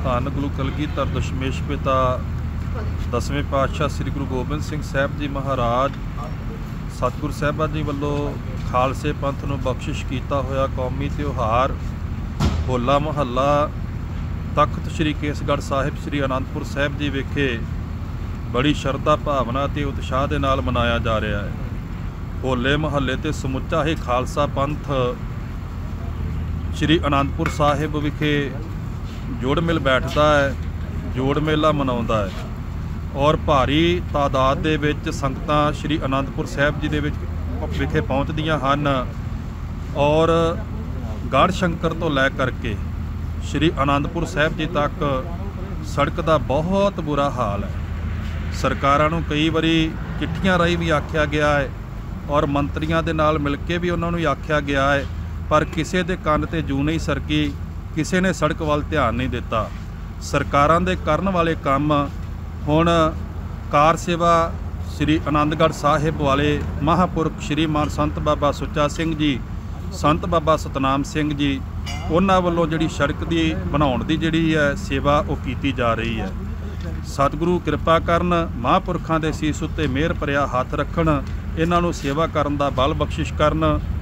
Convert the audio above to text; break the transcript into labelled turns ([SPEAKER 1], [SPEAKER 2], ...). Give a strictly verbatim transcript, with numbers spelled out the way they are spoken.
[SPEAKER 1] ਧੰਨ ਗੁਰੂ ਕਲਗੀਧਰ ਦਸ਼ਮੇਸ਼ ਪਿਤਾ ਦਸਵੇਂ ਪਾਤਸ਼ਾਹ ਸ੍ਰੀ ਗੁਰੂ ਗੋਬਿੰਦ ਸਿੰਘ ਸਾਹਿਬ ਜੀ ਮਹਾਰਾਜ ਸਤਿਗੁਰ ਸਾਹਿਬਾਂ ਜੀ ਵੱਲੋਂ ਖਾਲਸੇ ਪੰਥ ਨੂੰ ਬਖਸ਼ਿਸ਼ ਕੀਤਾ ਹੋਇਆ ਕੌਮੀ ਤਿਉਹਾਰ ਹੋਲਾ ਮਹੱਲਾ ਤਖਤ ਸ੍ਰੀ ਕੇਸਗੜ੍ਹ ਸਾਹਿਬ ਸ੍ਰੀ ਅਨੰਦਪੁਰ ਸਾਹਿਬ ਜੀ ਵਿਖੇ ਬੜੀ ਸ਼ਰਧਾ ਭਾਵਨਾ ਅਤੇ ਉਤਸ਼ਾਹ ਦੇ ਨਾਲ ਮਨਾਇਆ ਜਾ ਰਿਹਾ ਹੈ। ਹੋਲੇ ਮਹੱਲੇ 'ਤੇ ਸਮੁੱਚਾ ਹੀ ਖਾਲਸਾ ਪੰਥ ਸ੍ਰੀ ਅਨੰਦਪੁਰ ਸਾਹਿਬ ਵਿਖੇ ਜੋੜ ਮਿਲ ਬੈਠਦਾ ਹੈ, ਜੋੜ ਮੇਲਾ ਮਨਾਉਂਦਾ ਹੈ ਔਰ ਭਾਰੀ ਤਾਦਾਦ ਦੇ ਵਿੱਚ ਸੰਗਤਾਂ ਸ੍ਰੀ ਅਨੰਦਪੁਰ ਸਾਹਿਬ ਜੀ ਦੇ ਵਿੱਚ ਵਿਖੇ ਪਹੁੰਚਦੀਆਂ ਹਨ ਔਰ ਗੜ੍ਹ ਸ਼ੰਕਰ ਤੋਂ ਲੈ ਕਰਕੇ ਸ੍ਰੀ ਅਨੰਦਪੁਰ ਸਾਹਿਬ ਜੀ ਤੱਕ ਸੜਕ ਦਾ ਬਹੁਤ ਬੁਰਾ ਹਾਲ ਹੈ। ਸਰਕਾਰਾਂ ਨੂੰ ਕਈ ਵਾਰੀ ਚਿੱਠੀਆਂ ਰਾਹੀਂ ਵੀ ਆਖਿਆ ਗਿਆ ਹੈ ਔਰ ਮੰਤਰੀਆਂ ਦੇ ਨਾਲ ਮਿਲ ਕੇ ਵੀ ਉਹਨਾਂ ਨੂੰ ਆਖਿਆ ਗਿਆ ਹੈ, ਪਰ ਕਿਸੇ ਦੇ ਕੰਨ 'ਤੇ ਜੂੰ ਨਹੀਂ ਸਰਕੀ, ਕਿਸੇ ਨੇ ਸੜਕ ਵੱਲ ਧਿਆਨ ਨਹੀਂ ਦਿੱਤਾ। ਸਰਕਾਰਾਂ ਦੇ ਕਰਨ ਵਾਲੇ ਕੰਮ ਹੁਣ ਕਾਰ ਸੇਵਾ ਸ੍ਰੀ ਆਨੰਦਗੜ੍ਹ ਸਾਹਿਬ ਵਾਲੇ ਮਹਾਂਪੁਰਖ ਸ਼੍ਰੀਮਾਨ ਸੰਤ ਬਾਬਾ ਸੁੱਚਾ ਸਿੰਘ ਜੀ, ਸੰਤ ਬਾਬਾ ਸਤਨਾਮ ਸਿੰਘ ਜੀ, ਉਹਨਾਂ ਵੱਲੋਂ ਜਿਹੜੀ ਸੜਕ ਦੀ ਬਣਾਉਣ ਦੀ ਜਿਹੜੀ ਹੈ ਸੇਵਾ ਉਹ ਕੀਤੀ ਜਾ ਰਹੀ ਹੈ। ਸਤਿਗੁਰੂ ਕਿਰਪਾ ਕਰਨ, ਮਹਾਂਪੁਰਖਾਂ ਦੇ ਸੀਸ ਉੱਤੇ ਮਿਹਰ ਭਰਿਆ ਹੱਥ ਰੱਖਣ, ਇਹਨਾਂ ਨੂੰ ਸੇਵਾ ਕਰਨ ਦਾ ਬਲ ਬਖਸ਼ਿਸ਼ ਕਰਨ।